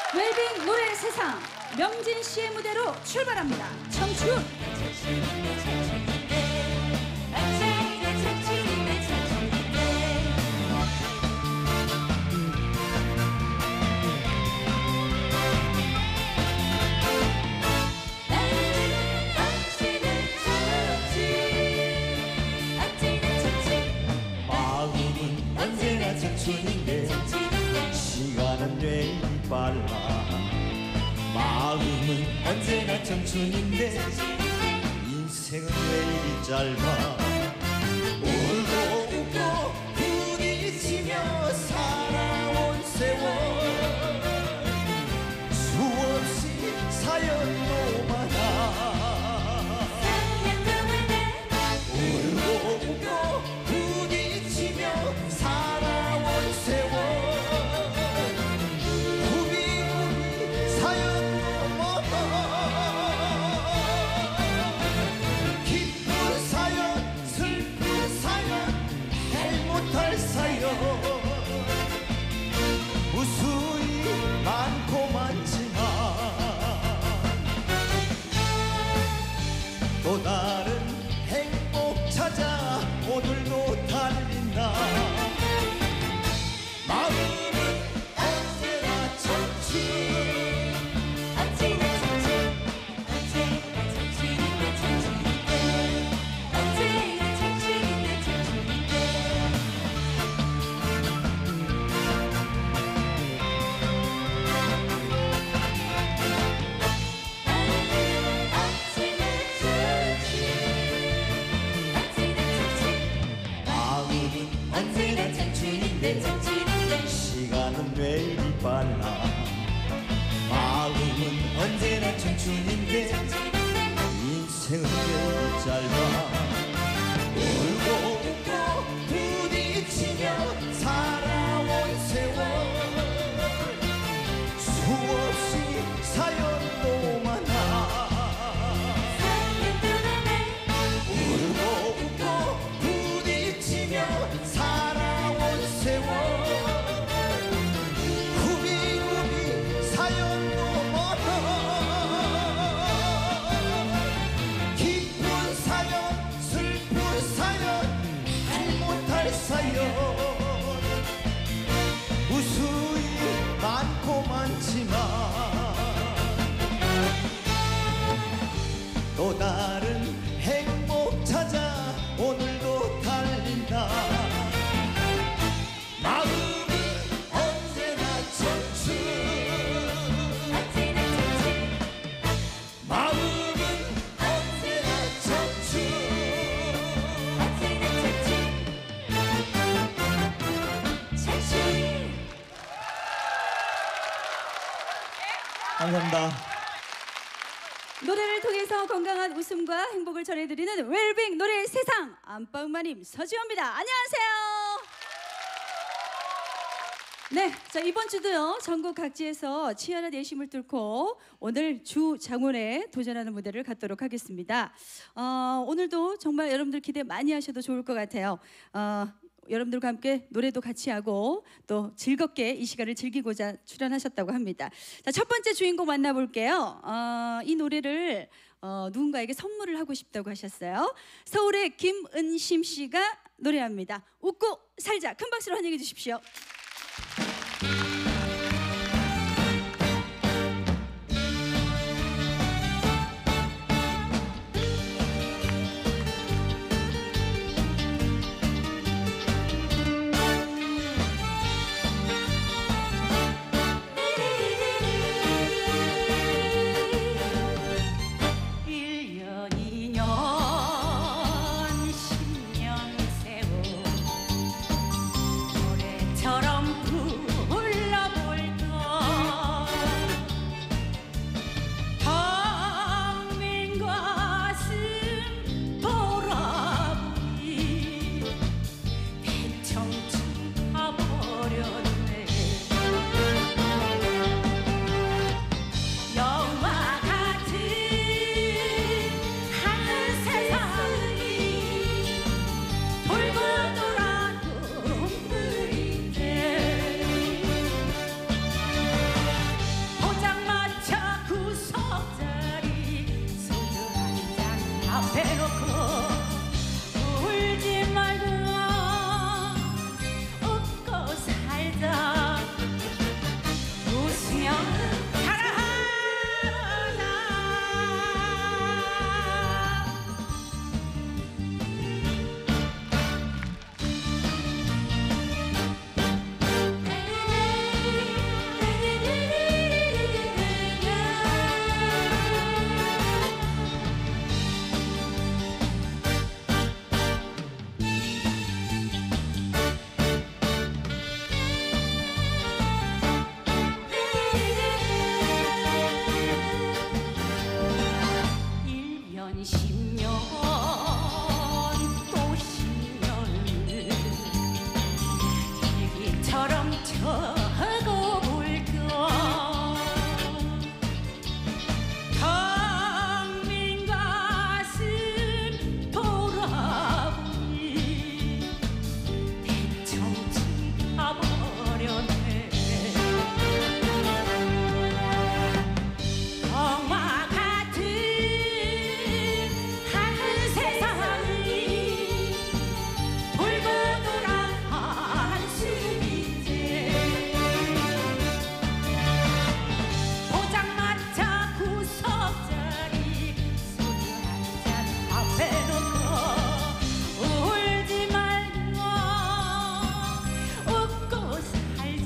웰빙 노래 세상 명진 씨의 무대로 출발합니다. 청춘. 마음은 언제나 청춘인데 시간은 왜 이리 빨라. 마음은 언제나 청춘인데 인생은 왜 이리 짧아. 울고 웃고 부딪히며 살아온 세월 수없이 사연도 많아. 울고 웃고 부딪히며 살아온 세월 무수히 많고 많지만 또 다른 행복 찾아 오늘도 달린다. 마음은 언제나 청춘. 언제나 청춘. 언제나 청춘인데 청춘인데 언제나 청춘인데 청춘인데 언제나 청춘인데 시간은 왜 이리 빨라. 마음은 언제나 청춘인데 인생은 왜 이리 짧아. 울고 웃고 부딪히며 살아온 세월 수없이 사연도 많아. 울고 웃고 부딪히며 살아온 세월 후비구비 사연도 많아. 기쁜 사연 슬픈 사연 알 못할 사연 무수히 많고 많지만 또 다른 행복 찾아 오늘도 달린다. 마음은 언제나 청춘. 언제나 청춘. 마음은 언제나 청춘. 언제나 청춘. 청춘. 감사합니다. 노래를 통해서 건강한 웃음과 행복을 전해드리는 웰빙 노래 세상 안방마님 서지호입니다. 안녕하세요. 네, 자 이번 주도요 전국 각지에서 치열한 내심을 뚫고 오늘 주 장원에 도전하는 무대를 갖도록 하겠습니다. 오늘도 정말 여러분들 기대 많이 하셔도 좋을 것 같아요. 여러분들과 함께 노래도 같이 하고 또 즐겁게 이 시간을 즐기고자 출연하셨다고 합니다. 자, 첫 번째 주인공 만나볼게요. 이 노래를 누군가에게 선물을 하고 싶다고 하셨어요. 서울의 김은심 씨가 노래합니다. 웃고 살자. 큰 박수로 환영해 주십시오. 처럼 불러 맞춰고 볼까 텅빈 가슴 돌아보니 대충 지나버렸네 영화 같은 한 세상이 돌고 돌아 한숨이지 포장마차 구석자리 소주 한잔 앞에 놓고 울지 말고 웃고 살자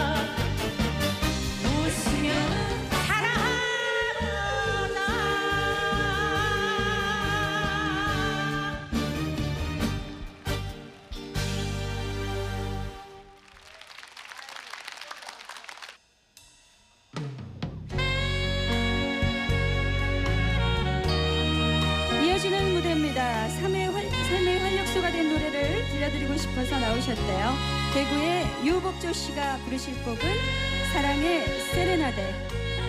웃으며 살아라 이어지는 무대입니다. 삶의 활력소가 된 노래를 들려드리고 싶어서 나오셨대요. 대구의 유복조 씨가 부르실 곡은 사랑의 세레나데.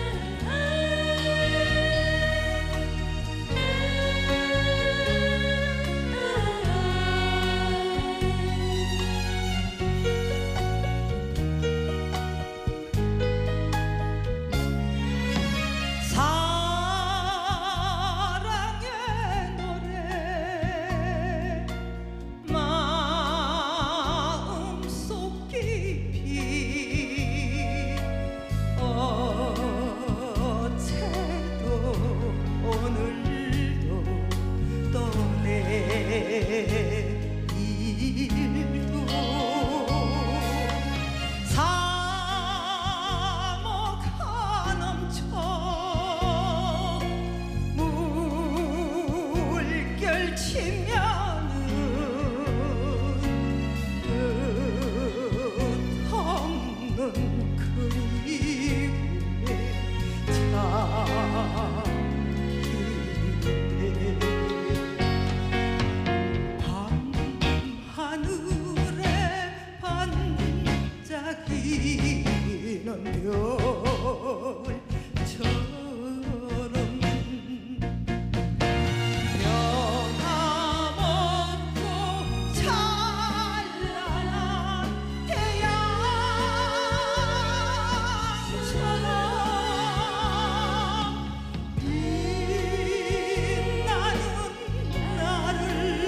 사랑의 노래 마음속 깊이 어제도 오늘도 또 내일도 사모가 넘쳐 물결치면은 끝없는 그리움에 잠기네 밤하늘에 반짝이는 별처럼 변함없고 찬란한 태양처럼 빛나는 나를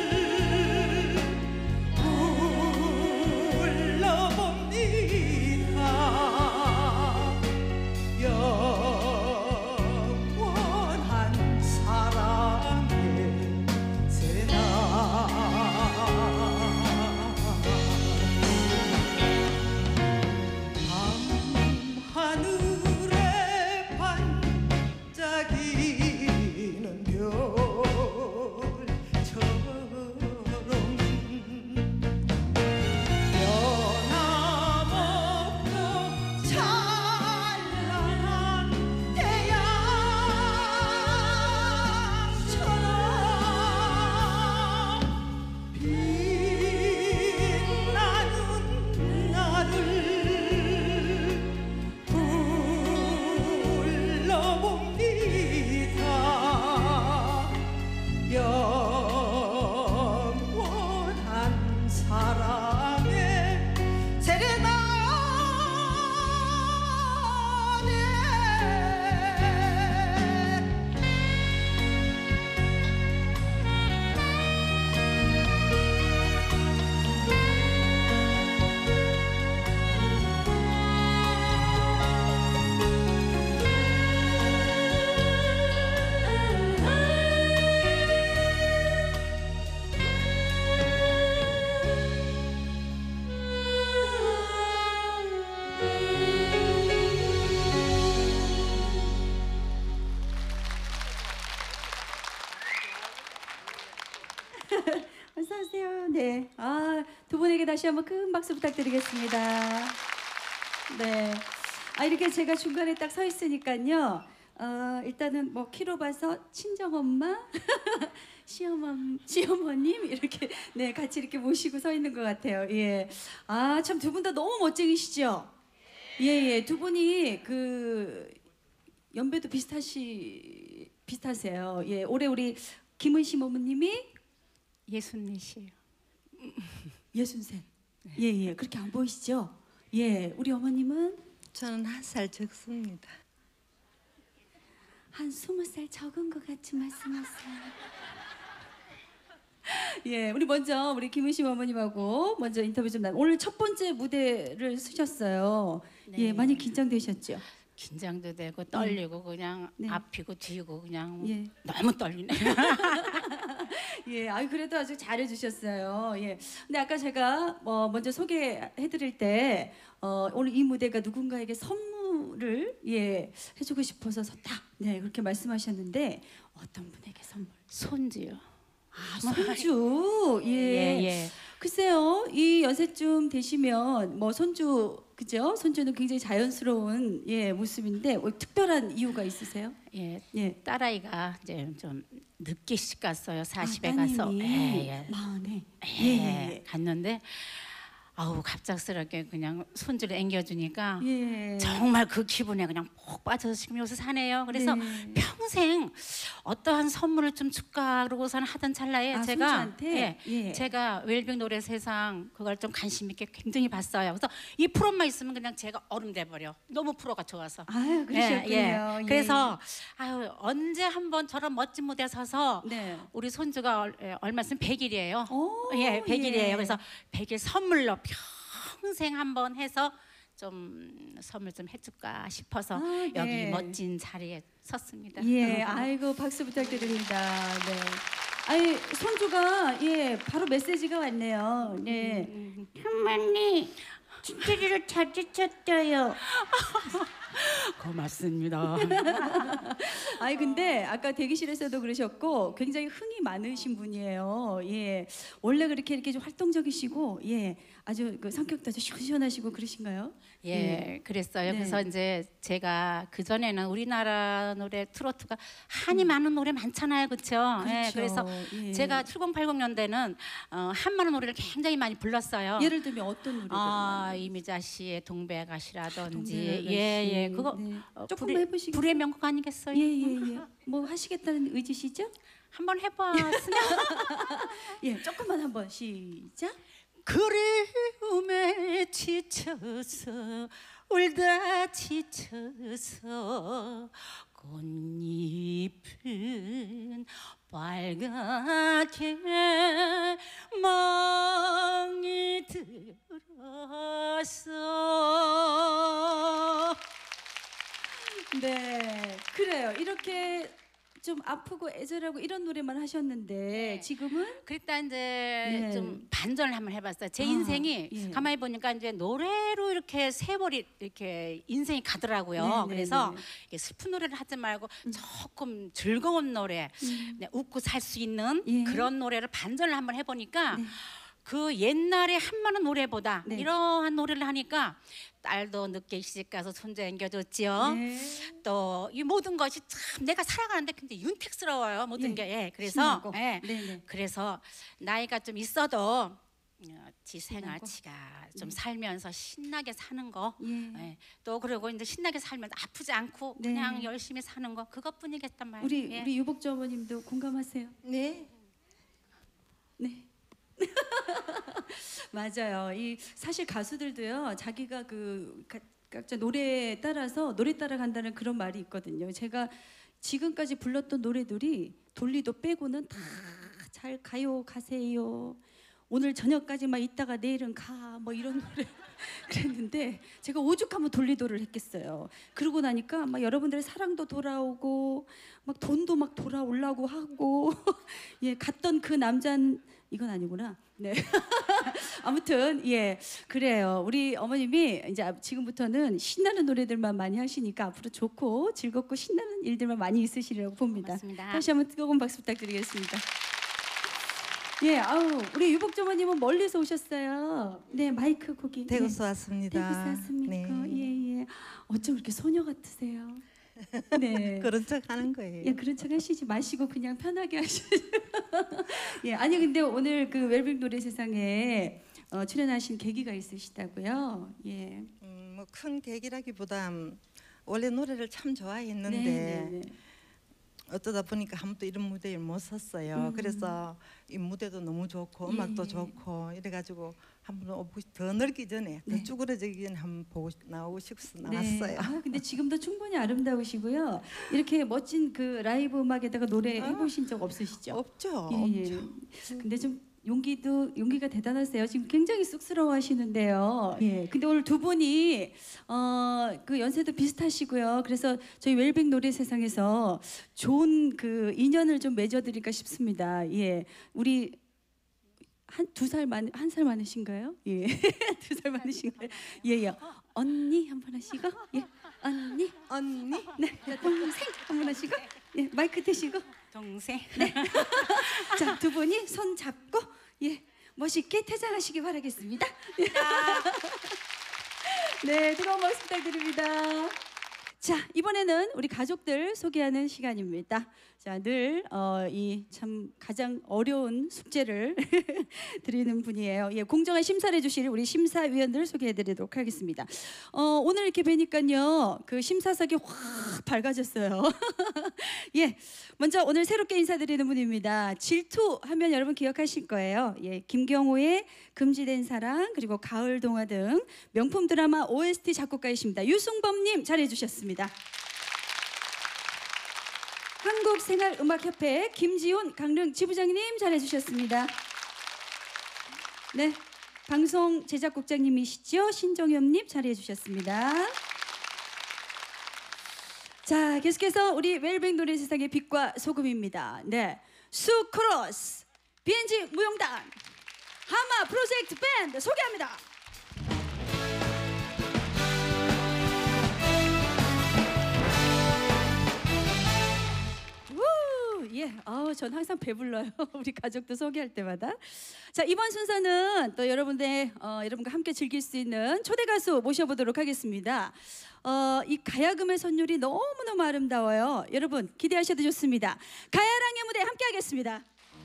불러봅니다 영원한 사랑의 밤하늘에 반짝이는 별처럼 변함없고 찬란한 태양처럼 빛나는 나를 불러봅니다 영원한 사랑의 세레나데 어서 오세요. 네. 두 분에게 다시 한번 큰 박수 부탁드리겠습니다. 네. 이렇게 제가 중간에 딱 서 있으니까요. 일단은 뭐 키로 봐서 친정 엄마, 시어머님 이렇게 네 같이 이렇게 모시고 서 있는 것 같아요. 예. 아 참 두 분 다 너무 멋쟁이시죠? 예예. 두 분이 그 연배도 비슷하세요. 예. 올해 우리 김은심 어머님이 64이요. 63. 예예. 그렇게 안 보이시죠? 예. 우리 어머님은 저는 한 살 적습니다. 한 20살 적은 것 같이 말씀하세요. 예, 우리 먼저 우리 김은심 어머님하고 먼저 인터뷰 좀 오늘 첫 번째 무대를 쓰셨어요. 네. 예, 많이 긴장되셨죠? 긴장도 되고 떨리고 그냥 네. 앞이고 뒤고 그냥 예. 너무 떨리네. 예, 아유 그래도 아주 잘해주셨어요. 예, 근데 아까 제가 먼저 소개해드릴 때 오늘 이 무대가 누군가에게 선물을 예 해주고 싶어서 섰다. 네, 그렇게 말씀하셨는데 어떤 분에게 선물? 손지요. 아, 손주. 예. 예. 글쎄요, 이 연세쯤 되시면 뭐 손주 그죠? 손주는 굉장히 자연스러운 예 모습인데 뭐 특별한 이유가 있으세요? 예. 예. 딸아이가 이제 좀 늦게 식 갔어요. 40에 아, 가서. 따님이 예. 마흔에. 예. 갔는데 아우 갑작스럽게 그냥 손주를 앵겨주니까 예. 정말 그 기분에 그냥 푹 빠져서 지금 여기서 사네요. 그래서 네. 평생 어떠한 선물을 좀 줄까 그러고서는 하던 찰나에 아, 제가 손주한테? 예. 제가 웰빙 노래 세상 그걸 좀 관심 있게 굉장히 봤어요. 그래서 이 프로만 있으면 그냥 제가 얼음 돼 버려. 너무 프로가 좋아서. 아유 그러셨군요. 예. 그래서 아유 언제 한번 저런 멋진 무대에 서서 네. 우리 손주가 얼마 있으면 100일이에요. 오, 예, 100일이에요. 예. 그래서 100일 선물로 평생 한번 해서 좀 선물 좀 해줄까 싶어서 아, 여기 네. 멋진 자리에 섰습니다. 예, 아이고 박수 부탁드립니다. 네. 아니 손주가 예 바로 메시지가 왔네요. 네. 할머니 진짜로 찾으셨어요. 고맙습니다. 아니 근데 아까 대기실에서도 그러셨고 굉장히 흥이 많으신 분이에요. 예, 원래 그렇게 이렇게 좀 활동적이시고 예, 아주 그 성격도 아주 시원시원하시고 그러신가요? 예, 그랬어요. 네. 그래서 이제 제가 그 전에는 우리나라 노래 트로트가 한이 많은 노래 많잖아요, 그렇죠? 예, 그래서 예. 제가 7080년대는 한마는 노래를 굉장히 많이 불렀어요. 예를 들면 어떤 노래들? 이미자 씨의 동백아시라든지 동백아시. 예, 그거 네. 어, 조금만 불의- 해보시겠어요? 불의 명곡 아니겠어요? 예예예. 뭐 하시겠다는 의지시죠? 한번 해봤으면 예, 조금만 한번 시작. 그리움에 지쳐서 울다 지쳐서 꽃잎은 빨갛게 멍이 들었어. 네, 그래요. 이렇게 좀 아프고 애절하고 이런 노래만 하셨는데 네. 지금은 그랬다 이제 네. 좀 반전을 한번 해봤어요. 제 아, 인생이 예. 가만히 보니까 이제 노래로 이렇게 세월이 이렇게 인생이 가더라고요. 네, 네, 그래서 네. 이게 슬픈 노래를 하지 말고 조금 즐거운 노래, 네, 웃고 살 수 있는 예. 그런 노래를 반전을 한번 해보니까 네. 그 옛날에 한마는 노래보다 네. 이러한 노래를 하니까 딸도 늦게 시집가서 손주 앵겨줬지요. 네. 또 이 모든 것이 참 내가 살아가는데 굉장히 윤택스러워요. 모든 예. 게. 예. 그래서 신나고. 예. 네네. 그래서 나이가 좀 있어도 지 신나고. 생활치가 좀 살면서 신나게 사는 거. 예. 예. 또 그리고 이제 신나게 살면서 아프지 않고 네. 그냥 열심히 사는 거 그것뿐이겠단 말이에요. 우리 예. 우리 유복주 어머님도 공감하세요? 네. 네. 맞아요. 이 사실 가수들도요. 자기가 그 각자 노래에 따라서 노래 따라간다는 그런 말이 있거든요. 제가 지금까지 불렀던 노래들이 돌리도 빼고는 다 잘 가요 가세요. 오늘 저녁까지만 있다가 내일은 가 뭐 이런 노래 그랬는데 제가 오죽하면 돌리도를 했겠어요. 그러고 나니까 막 여러분들의 사랑도 돌아오고 막 돈도 막 돌아오려고 하고 예 갔던 그 남자는 이건 아니구나. 네. 아무튼 예 그래요. 우리 어머님이 이제 지금부터는 신나는 노래들만 많이 하시니까 앞으로 좋고 즐겁고 신나는 일들만 많이 있으시리라고 봅니다. 고맙습니다. 다시 한번 뜨거운 박수 부탁드리겠습니다. 예, 아우 우리 유복주 어머님은 멀리서 오셨어요. 네, 마이크 거기. 대구서 네. 왔습니다. 대구서 왔습니까? 네. 예, 예. 어쩜 이렇게 소녀 같으세요? 네. 그런 척 하는 거예요. 예, 그런 척 하시지 마시고 그냥 편하게 하시죠. 예, 아니 근데 오늘 그 웰빙 노래 세상에 출연하신 계기가 있으시다고요? 예. 뭐 큰 계기라기보다 원래 노래를 참 좋아했는데 네, 네. 어쩌다 보니까 한 번도 이런 무대에 못 섰어요. 그래서 이 무대도 너무 좋고 음악도 예. 좋고 이래가지고 한번 더 늙기 전에 더 네. 쭈그러지기 전에 한번 나오고 싶어서 네. 나왔어요. 아, 근데 지금도 충분히 아름다우시고요. 이렇게 멋진 그 라이브 음악에다가 노래 해보신 적 없으시죠? 없죠. 예, 예. 없죠. 근데 좀 용기가 대단하세요. 지금 굉장히 쑥스러워하시는데요. 예. 근데 오늘 두 분이 그 연세도 비슷하시고요. 그래서 저희 웰빙 노래 세상에서 좋은 그 인연을 좀 맺어드릴까 싶습니다. 예. 우리 한 살 많으신가요? 예. 2살 많으신가요? 예, 예. 언니 한 번 하시고, 예. 언니, 네. 동생 한 번 하시고, 예. 마이크 대시고. 동생. 자, 두 분이 손 잡고 예 멋있게 퇴장하시기 바라겠습니다. 네, 뜨거운 박수 부탁드립니다. 자, 이번에는 우리 가족들 소개하는 시간입니다. 자, 늘 이 참 가장 어려운 숙제를 드리는 분이에요. 예, 공정한 심사를 해주실 우리 심사위원들 소개해드리도록 하겠습니다. 오늘 이렇게 뵈니까요, 그 심사석이 확 밝아졌어요. 예, 먼저 오늘 새롭게 인사드리는 분입니다. 질투하면 여러분 기억하실 거예요. 예, 김경호의 금지된 사랑 그리고 가을 동화 등 명품 드라마 OST 작곡가이십니다. 유승범님 잘해주셨습니다. 한국생활음악협회 김지훈 강릉 지부장님 잘해주셨습니다. 네, 방송 제작국장님이시죠? 신정엽님 잘해주셨습니다. 자, 계속해서 우리 웰빙 노래 세상의 빛과 소금입니다. 네, 수크로스 BNG 무용단 하마 프로젝트 밴드 소개합니다. 예, 전 항상 배불러요. 우리 가족도 소개할 때마다. 자, 이번 순서는 또 여러분과 함께 즐길 수 있는 초대 가수 모셔보도록 하겠습니다. 이 가야금의 선율이 너무너무 아름다워요. 여러분 기대하셔도 좋습니다. 가야랑의 무대 함께하겠습니다.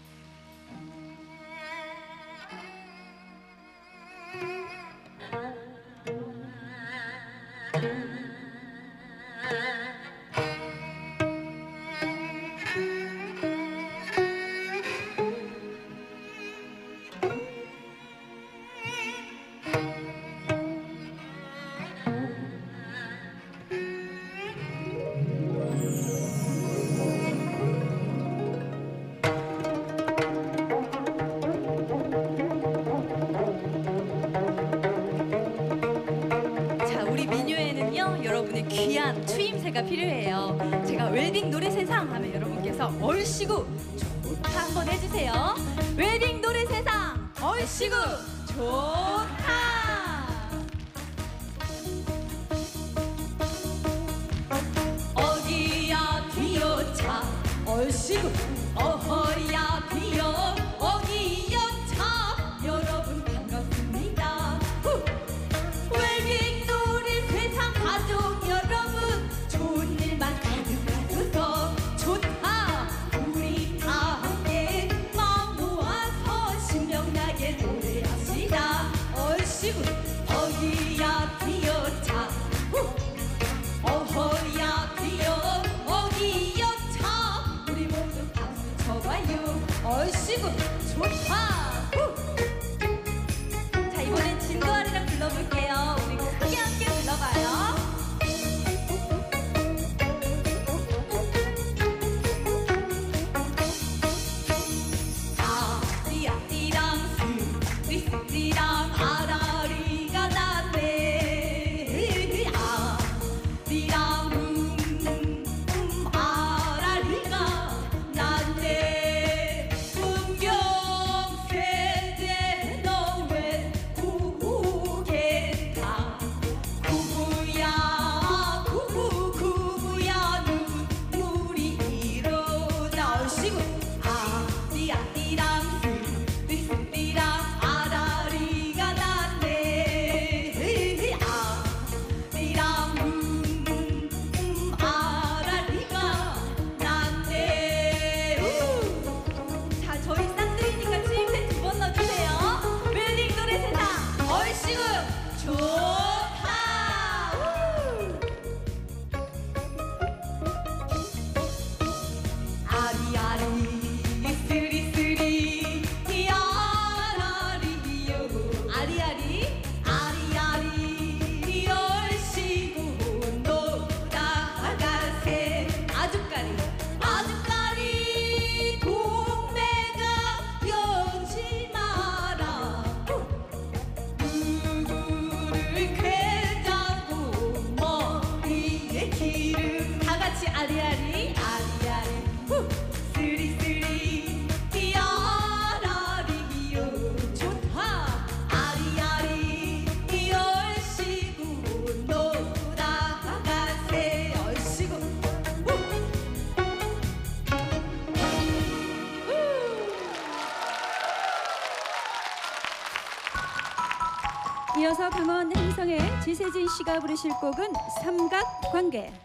우리 민요에는요 여러분의 귀한 추임새가 필요해요. 제가 웰빙 노래 세상 하면 여러분께서 얼씨구 좋다 한번 해주세요. 웰빙 노래 세상 얼씨구 좋다. 어기야 뒤여차 얼씨구 어허야 뒤여 어기여차 여러분 반갑습니다. 웰빙 노래 세상 가족 여러분 좋은 일만 가득가득더 좋다. 우리 다 함께 마음 모아서 신명나게 노래합시다. 얼씨구 어기야 뒤여차 어허야 뒤여 어기여차 우리 모두 박수 쳐봐요. 이어서 강원 행성의 지세진 씨가 부르실 곡은 삼각관계.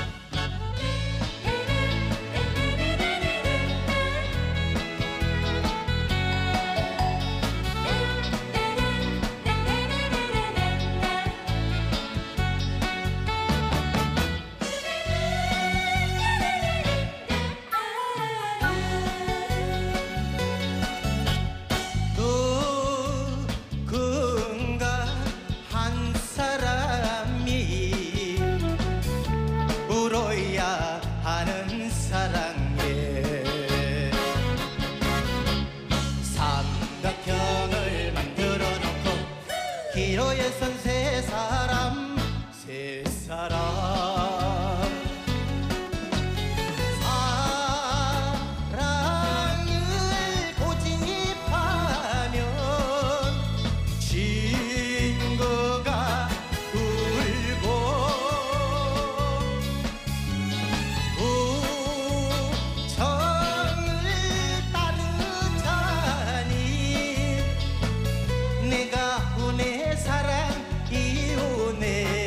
누군가 한 사람이 울어야 하는 사랑에 삼각형을 만들어 놓고 기로에 선 세 사람 사랑을 고집하면 친구가 울고 우정을 따르자니 내가 운의 사랑이 오네.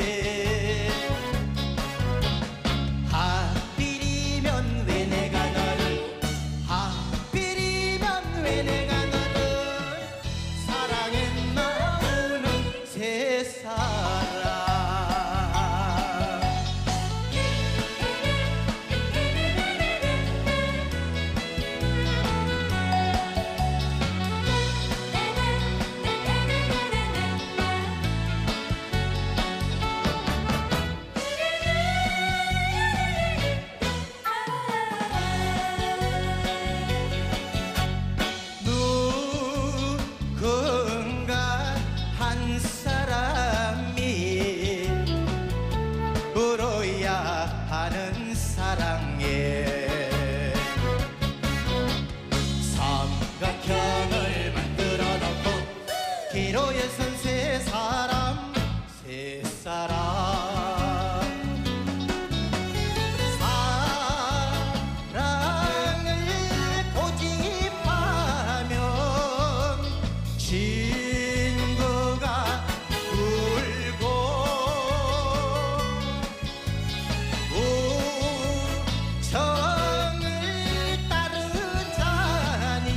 하필이면 왜 내가 너를 하필이면 왜 내가 너를 사랑했나 우는 새 사람. 누군가 한 사람이 울어야 하는 사랑에 삼각형을 만들어 놓고 기로에 선 세 사람 사랑을 고집하면 친구가 울고 우정을 따르자니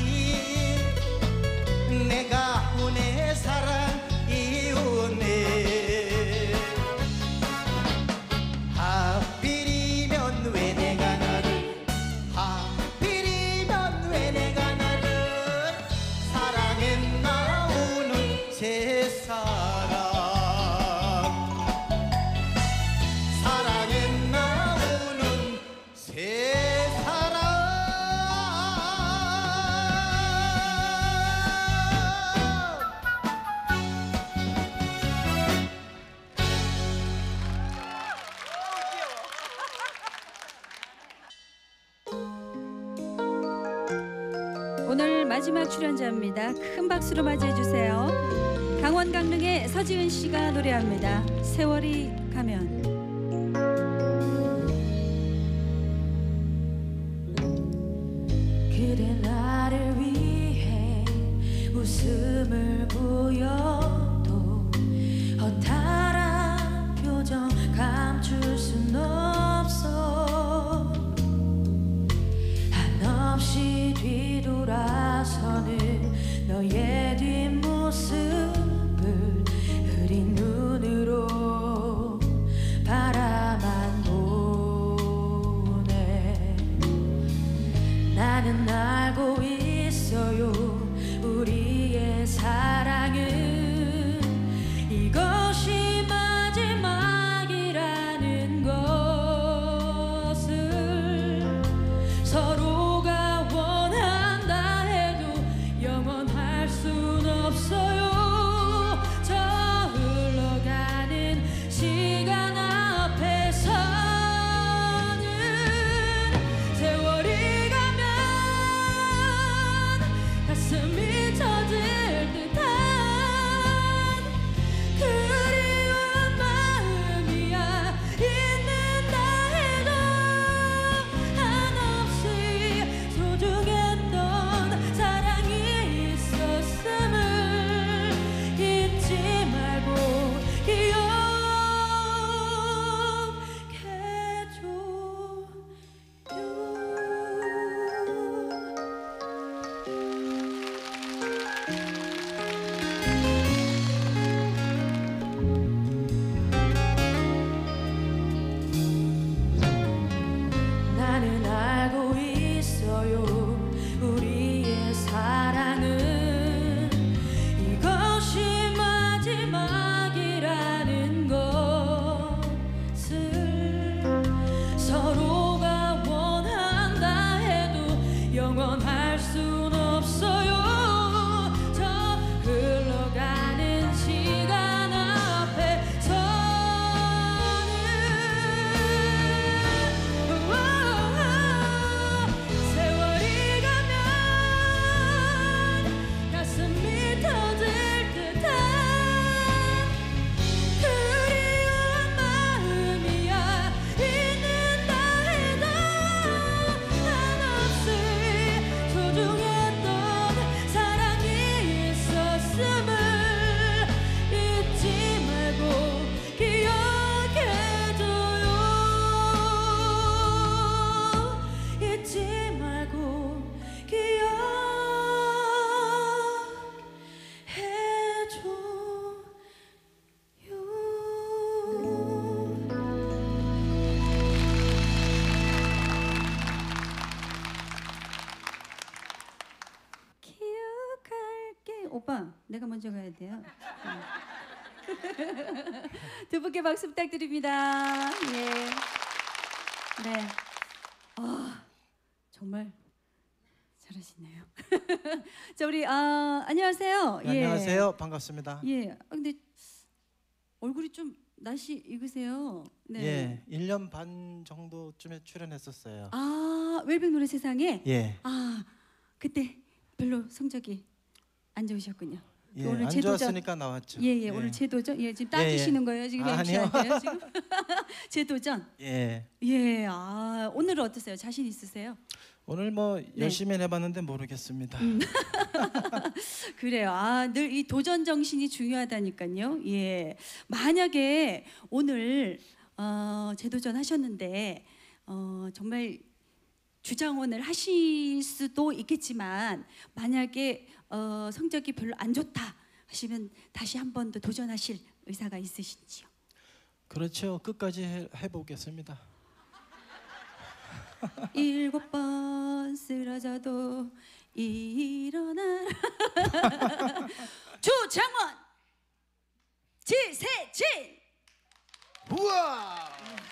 내가 운의 사랑이 오네. 하필이면 왜 내가 너를 하필이면 왜 내가 너를 사랑했나 우는 새 사람. 사랑했나 우는 새 사람. 오늘 마지막 출연자입니다. 큰 박수로 맞이해 주세요. 강원 강릉의 서지은 씨가 노래합니다. 세월이 가면. 그대 나를 위해 웃음을 보여도 허탈한 표정 감출 순 없어. 한없이 뒤돌아서는 너의 뒷모습을 흐린 눈으로 내가 먼저 가야 돼요. 두 분께 박수 부탁드립니다. 예. 네. 정말 잘하시네요. 자, 우리 안녕하세요. 네, 안녕하세요. 반갑습니다. 예. 근데 얼굴이 좀 낯이 익으세요. 네. 예, 1년 반 정도쯤에 출연했었어요. 웰빙 노래 세상에. 예, 그때 별로 성적이 안 좋으셨군요. 예, 오늘 안 재도전. 좋았으니까 나왔죠. 예. 오늘 재도전. 예, 지금 예, 예. 따지시는 거예요, 지금 아니요. MC한테요, 지금. 재도전. 예, 예. 오늘은 어떠세요? 자신 있으세요? 오늘 뭐 열심히 해봤는데 모르겠습니다. 그래요. 늘 이 도전 정신이 중요하다니까요. 예. 만약에 오늘 재도전 하셨는데 정말 주장원을 하실 수도 있겠지만 만약에 성적이 별로 안 좋다 하시면 다시 한 번 더 도전하실 의사가 있으신지요? 그렇죠. 끝까지 해보겠습니다. 7번 쓰러져도 일어나라. 주장원 지세진. 우와!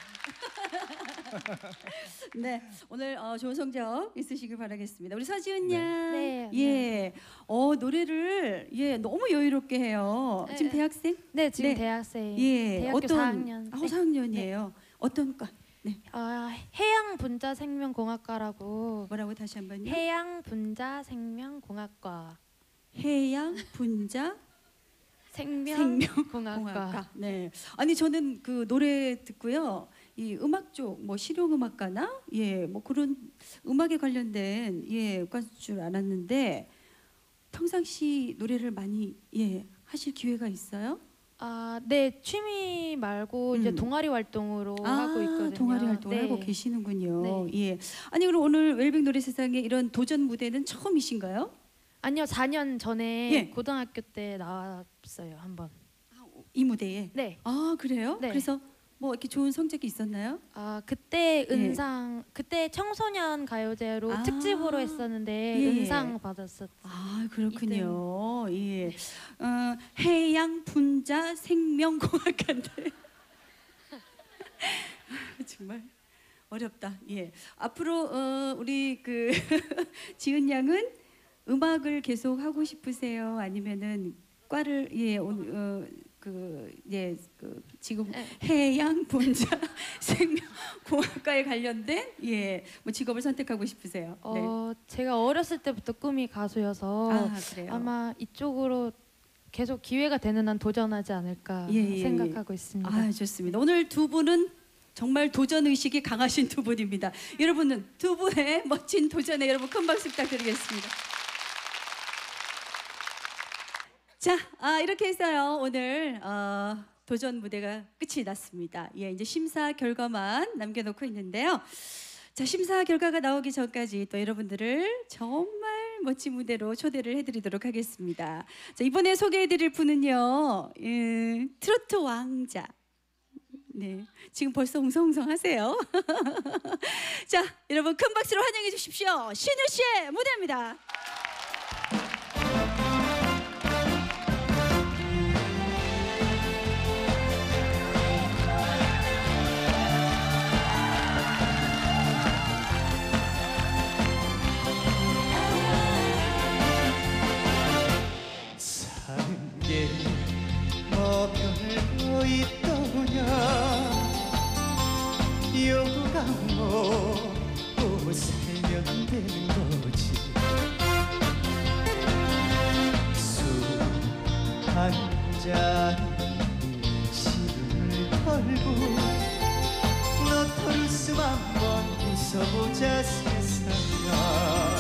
네, 오늘 좋은 성적 있으시길 바라겠습니다. 우리 서지은 양. 네, 예. 노래를 너무 여유롭게 해요. 지금 네. 대학생? 네, 지금 네. 대학생. 예. 대학교 어떤 4학년. 네. 4학년이에요. 어떤 과? 네. 해양 분자 생명공학과라고. 뭐라고 다시 한번요? 해양 분자 생명공학과. 해양 분자 생명공학과. 공학과. 네. 아니 저는 그 노래 듣고요. 이 음악 쪽 뭐 실용음악과나 뭐 그런 음악에 관련된 과인 줄 알았는데 평상시 노래를 많이 하실 기회가 있어요? 네, 취미 말고 이제 동아리 활동으로 하고 있거든요. 동아리 활동을 네. 하고 계시는군요. 네. 예. 아니 그럼 오늘 웰빙 노래 세상에 이런 도전 무대는 처음이신가요? 아니요, 4년 전에 예. 고등학교 때 나왔어요, 한번. 이 무대에. 네. 그래요? 네. 그래서 뭐 이렇게 좋은 성적이 있었나요? 그때 은상, 그때 청소년 가요제로 특집으로 했었는데 예. 은상 받았었어요. 그렇군요. 예. 해양 분자 생명공학과인데 정말 어렵다. 예. 앞으로 우리 그 지은 양은 음악을 계속 하고 싶으세요? 아니면은 과를 지금 해양 분자 생명공학과에 관련된 뭐 직업을 선택하고 싶으세요? 네. 제가 어렸을 때부터 꿈이 가수여서 그래요? 아마 이쪽으로 계속 기회가 되는 한 도전하지 않을까 생각하고 있습니다. 좋습니다. 오늘 두 분은 정말 도전 의식이 강하신 두 분입니다. 여러분은 두 분의 멋진 도전에 여러분 큰 박수 부탁드리겠습니다. 자, 이렇게 해서요 오늘 도전 무대가 끝이 났습니다. 이제 심사 결과만 남겨놓고 있는데요. 자, 심사 결과가 나오기 전까지 또 여러분들을 정말 멋진 무대로 초대를 해드리도록 하겠습니다. 자, 이번에 소개해드릴 분은요, 트로트 왕자. 네, 지금 벌써 웅성웅성하세요. 자, 여러분 큰 박수로 환영해 주십시오. 신우 씨의 무대입니다. 사는 게 뭐 별거 있더냐 여가 뭐고 살면 되는 거지 술 한잔 시름을 털고 너털웃음 한번 웃어보자 세상아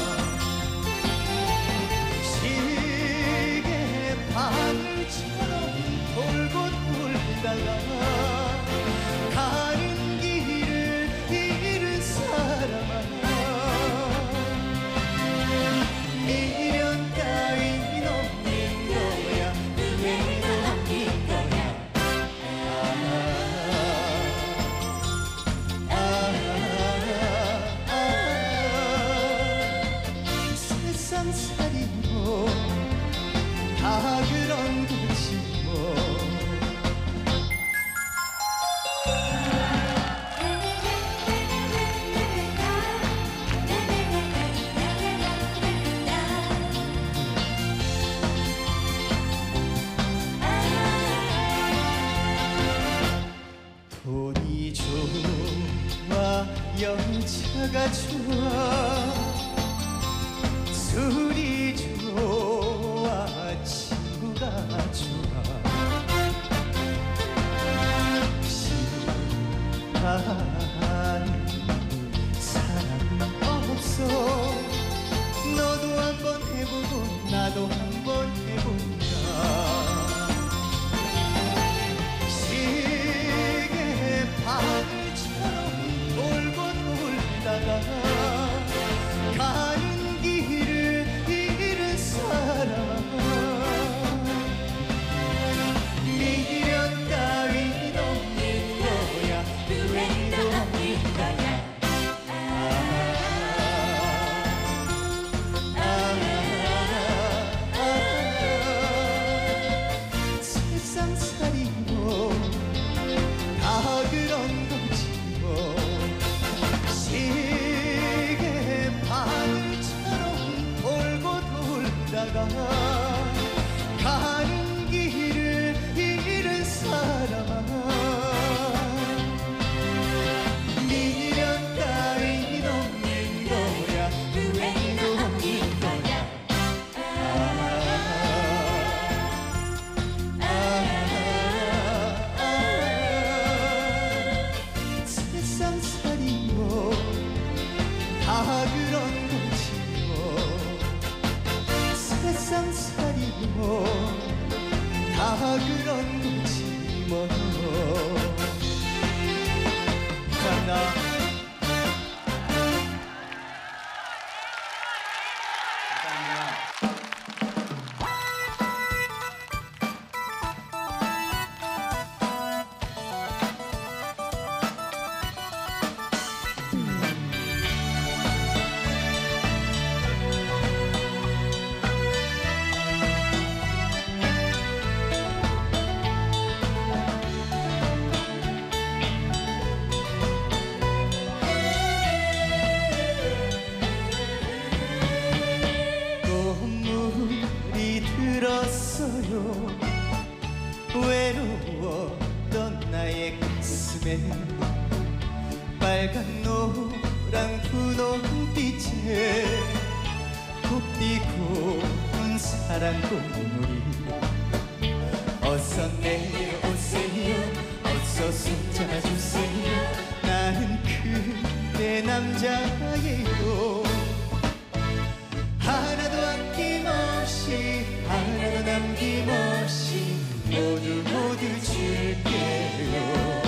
바늘처럼 돌고 돌다가 가는 길을 잃은 사람아 미련 따윈 없는 거야 후회도 없는 거야 돈이 좋아 여자가 좋아 술이 좋아 친구가 좋아 싫어하는 사람은 없어 너도 한번 해보고 나도 한번 해본다 시계 바늘처럼 돌고 돌다가 가는 길을 잃은 사람 미련 따윈 없는 거야 후회도 없는 거야 세상살이고 다 그런 거지 뭐 시계 바늘처럼 돌고 돌다가 가는 길을 잃은 사람아 미련 따윈 없는 거야 후회도 없는 거야 세상살이고 다 그런 거지 뭐 세상살이고 다 그런 거지 뭐 감사합니다. 꽃물이 들었어요 외로웠던 나의 가슴에 빨간 노랑 분홍빛에 곱디고 온 사랑 꽃물이 어서 내려오세요 어서 손잡아주세요 나는 그대 남자예요 하나도 아낌없이 하나도 남김없이 모두 줄게요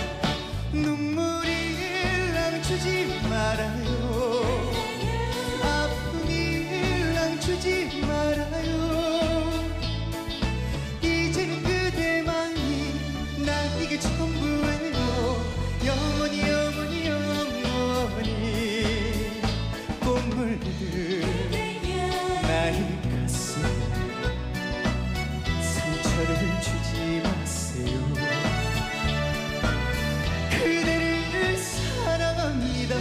눈물이랑 주지 말아요 아픔이랑 주지 말아요 이제는 그대만이 나에게 전부예요 영원히 영원히 영원히 꽃물들 나의 가슴에 상처를 주지 마세요 그대를 사랑합니다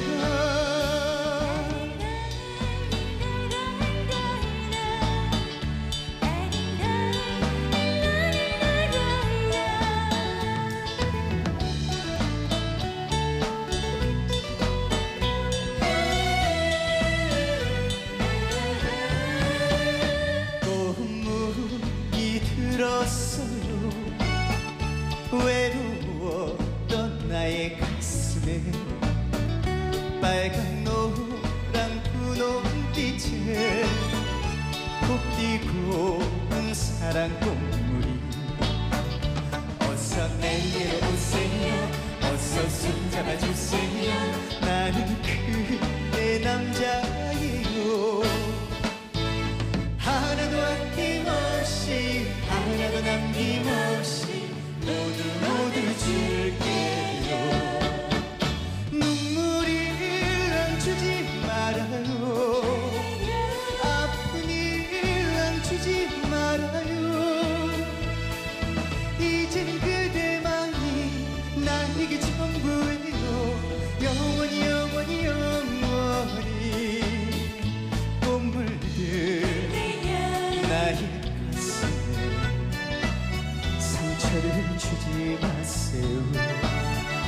꽃물이 들었어요 외로웠던 나의 가슴에 빨간 노랑 분홍빛에 곱디고 온 사랑 꽃물이 어서 내려오세요 어서 손잡아주세요 나는 그대 남자예요 하나도 아낌없이 하나도 남김없이 모두 줄게요 눈물이랑 주지 말아요 아픔이랑 주지 말아요 이제는 그대만이 나에게 전부예요 영원히 영원히 영원히 꽃물들 나의 가슴에 상처를 주지 마세요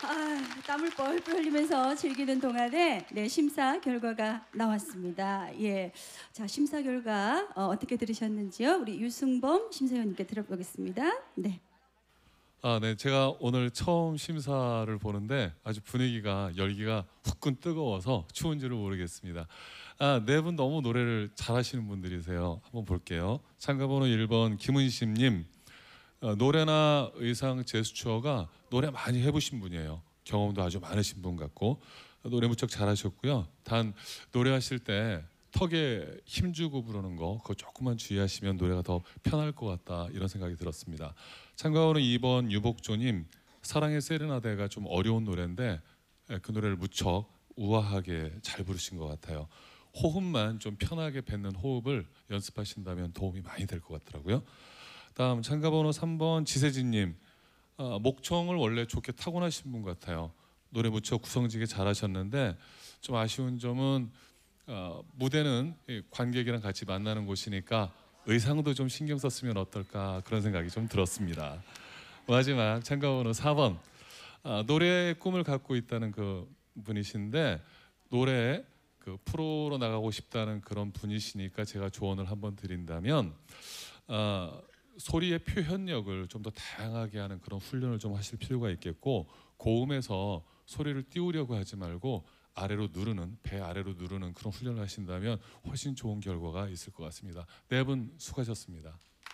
땀을 뻘뻘 흘리면서 즐기는 동안에 네, 심사 결과가 나왔습니다. 예, 자 심사 결과 어떻게 들으셨는지요? 우리 유승범 심사위원님께 들어보겠습니다. 네. 네, 제가 오늘 처음 심사를 보는데 아주 분위기가 열기가 후끈 뜨거워서 추운지를 모르겠습니다. 네 분 너무 노래를 잘하시는 분들이세요. 한번 볼게요. 참가번호 1번 김은심님. 노래나 의상 제스처가 노래 많이 해보신 분이에요. 경험도 아주 많으신 분 같고 노래 무척 잘하셨고요. 단 노래하실 때 턱에 힘주고 부르는 거 그거 조금만 주의하시면 노래가 더 편할 것 같다 이런 생각이 들었습니다. 참가번호 2번 유복조님. 사랑의 세레나데가 좀 어려운 노래인데 그 노래를 무척 우아하게 잘 부르신 것 같아요. 호흡만 좀 편하게 뱉는 호흡을 연습하신다면 도움이 많이 될 것 같더라고요. 다음 참가번호 3번 지세진님. 목청을 원래 좋게 타고나신 분 같아요. 노래 무척 구성지게 잘하셨는데 좀 아쉬운 점은 무대는 관객이랑 같이 만나는 곳이니까 의상도 좀 신경 썼으면 어떨까 그런 생각이 좀 들었습니다. 마지막 참가번호 4번. 노래의 꿈을 갖고 있다는 그 분이신데 노래 그 프로로 나가고 싶다는 그런 분이시니까 제가 조언을 한번 드린다면 소리의 표현력을 좀 더 다양하게 하는 그런 훈련을 좀 하실 필요가 있겠고 고음에서 소리를 띄우려고 하지 말고 아래로 누르는 배 아래로 누르는 그런 훈련을 하신다면 훨씬 좋은 결과가 있을 것 같습니다. 네 분 수고하셨습니다.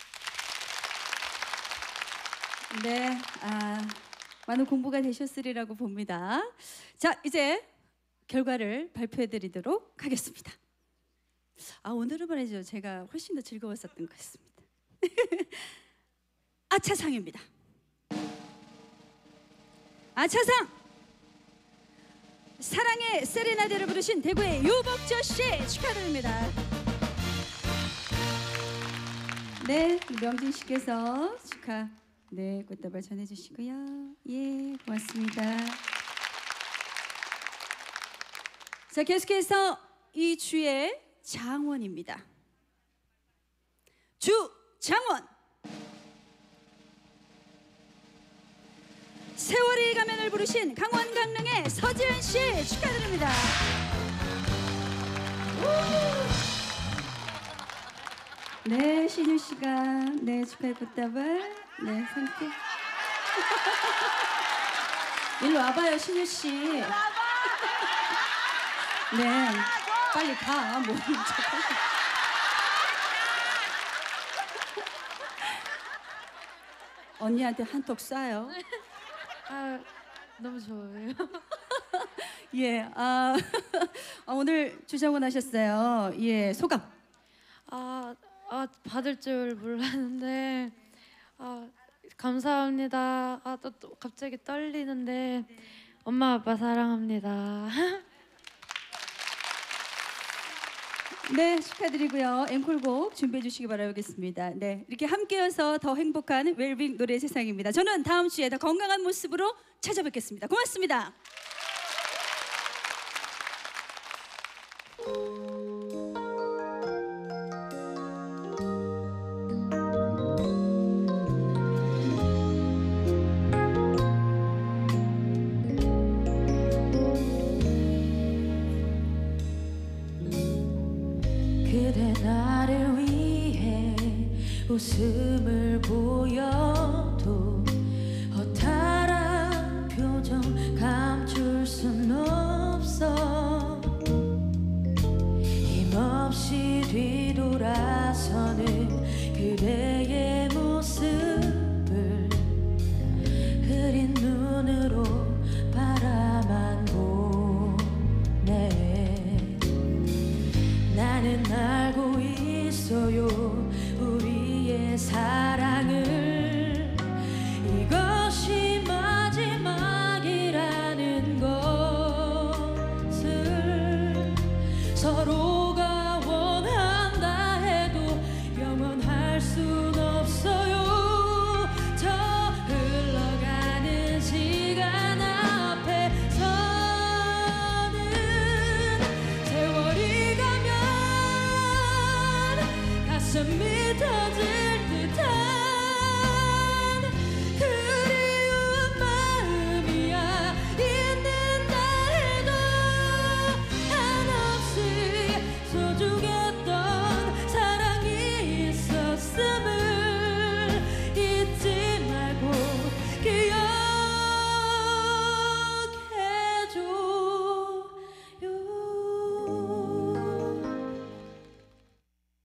네, 많은 공부가 되셨으리라고 봅니다. 자, 이제 결과를 발표해드리도록 하겠습니다. 오늘은 말이죠, 제가 훨씬 더 즐거웠었던 것 같습니다. 아차상입니다. 아차상 사랑의 세레나데를 부르신 대구의 유복조 씨 축하드립니다. 네, 명진 씨께서 축하 네 꽃다발 전해주시고요. 예, 고맙습니다. 자, 계속해서 이 주의 장원입니다. 주장원. 세월이 가면을 부르신 강원 강릉의 서지은 씨 축하드립니다. 네, 신유 씨가 네 축하의 꽃다발 네 상태. 일로 와봐요, 신유 씨. 네, 빨리 가. 뭐 언니한테 한턱 쏴요. 너무 좋아요. 예, 오늘 주장원 하셨어요. 예, 소감. 받을 줄 몰랐는데 감사합니다. 또 갑자기 떨리는데 엄마 아빠 사랑합니다. 네, 축하드리고요. 앵콜곡 준비해 주시기 바라겠습니다. 네, 이렇게 함께여서 더 행복한 웰빙 노래 세상입니다. 저는 다음 주에 더 건강한 모습으로 찾아뵙겠습니다. 고맙습니다. 그대 나를 위해 웃음을 보여도 허탈한 표정 감출 순 없어. 힘없이 뒤돌아서는 그대의 모습을 흐린 눈으로 바라만 보네. 나는 알고 있어요, 우리의 사랑을. 이것이 마지막이라는 것을 서로